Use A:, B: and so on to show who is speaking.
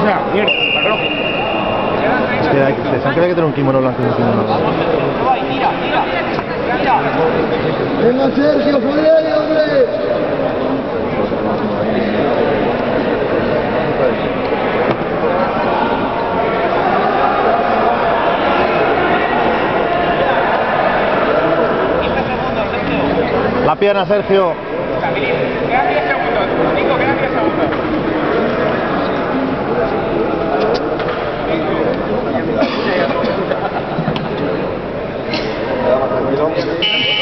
A: sea, mierda,
B: Se han creído que tiene un kimono blanco y un kimono rojo.
C: ¡Venga, Sergio, por ahí, hombre!
B: La pierna, Sergio.
A: Quedan 10 segundos, Nico, quedan 10 segundos.